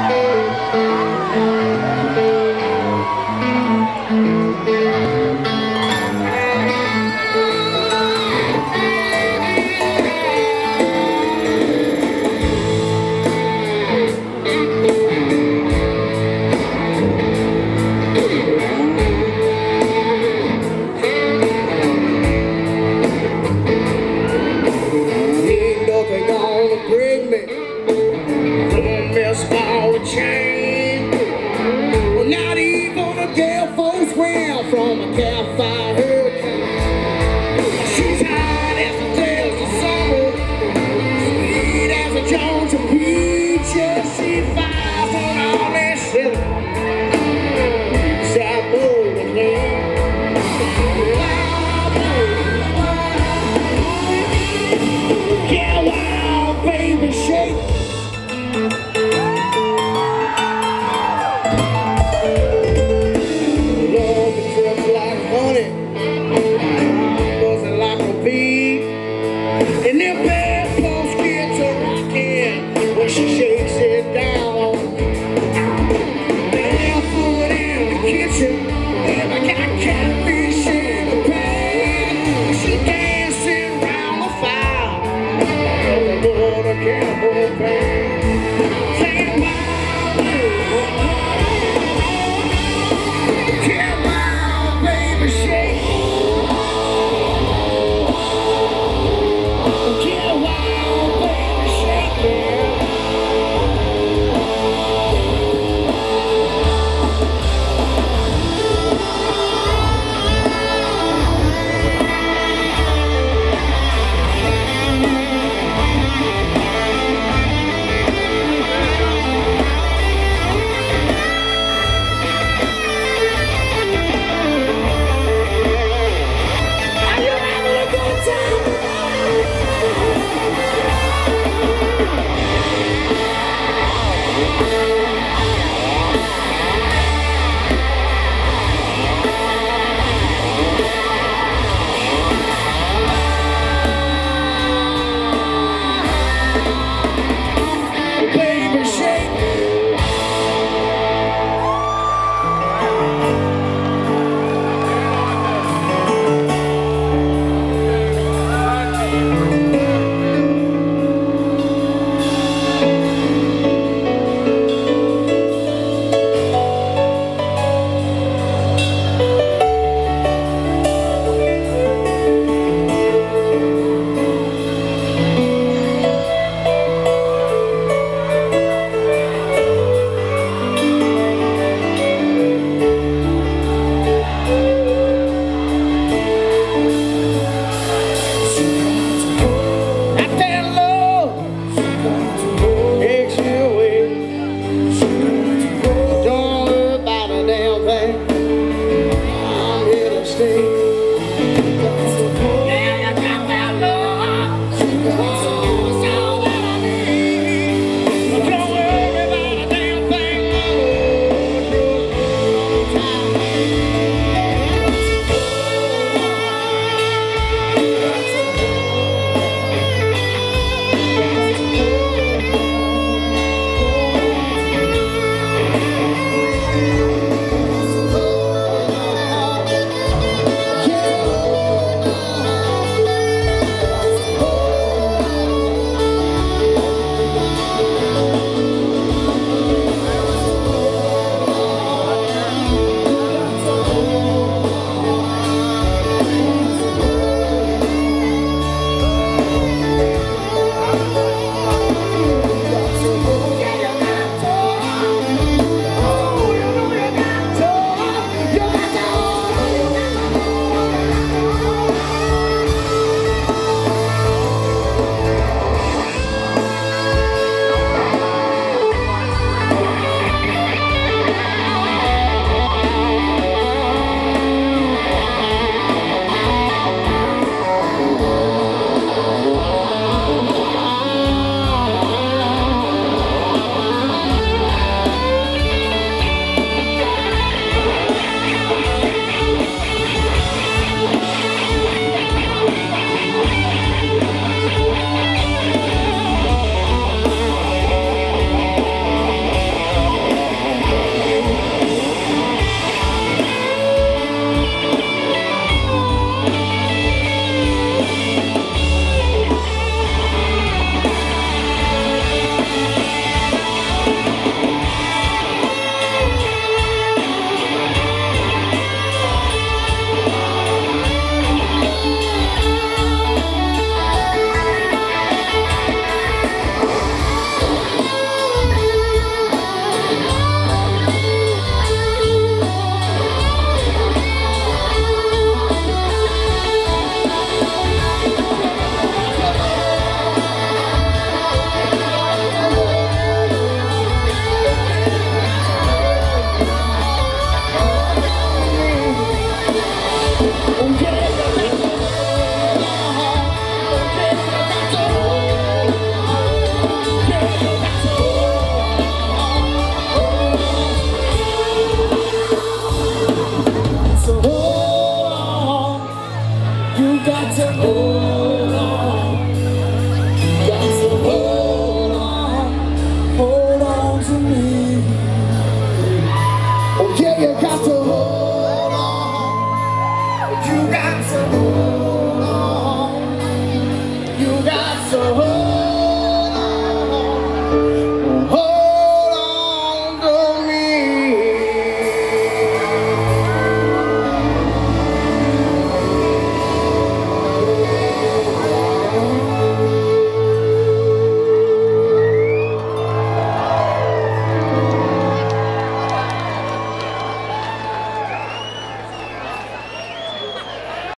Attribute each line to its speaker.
Speaker 1: From a campfire hurricane, she's hot as the tails of summer, sweet as a Georgia peach. Yeah, she flies on all that shit. Sad boy again. Yeah, wild baby shake. And them bad clothes get to rockin' when she shakes it down. Barefoot in the kitchen, and I got catfish in the pan. She dancing round the fire, on a cowboy band. Singing wild baby, yeah, wild baby shake. so